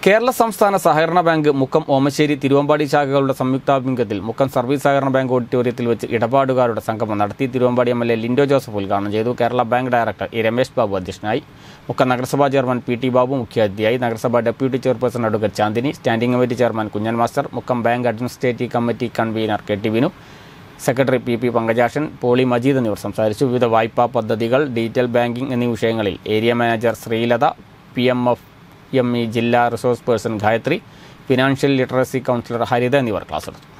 കേരള സംസ്ഥാന സഹകരണ ബാങ്ക് മുക്കം ഓമശ്ശേരി തിരുവമ്പാടി ശാഖകളുടെ സംയുക്താഭിമുഖ്യത്തിൽ മുക്കം സർവീസ് സഹകരണ ബാങ്ക് ഓഡിറ്റോറിയത്തിൽ വെച്ച് ഇടപാടുകാരുടെ സംഗമം നടത്തി. തിരുവമ്പാടി എം.എൽ.എ. ലിൻഡോ ജോസഫ് ഉദ്ഘാടനം ചെയ്തു. കേരള ബാങ്ക് ഡയറക്ടർ രമേശ് ബാബു അധ്യക്ഷനായി. മുക്കം നഗരസഭാ ചെയർമാൻ പി ടി ബാബു മുഖ്യാതിഥിയായി. നഗരസഭാ deputy chairperson advocate Chandini, standing committee chairman Kunjan master, Mukkam bank administrative committee convener K T Vinu, secretary P Pankajakshan, Poly Majeed എന്നിവർ സംസാരിച്ചു. വിവിധ വായ്പാ പദ്ധതികൾ, ഡിജിറ്റൽ ബാങ്കിംഗ് എന്നീ വിഷയങ്ങളിൽ ഏരിയ മാനേജർ ശ്രീലത, PMFME ജില്ലാ resource person Gayathri, financial literacy councillor Haritha എന്നിവർ ക്ലാസ് എടുത്തു.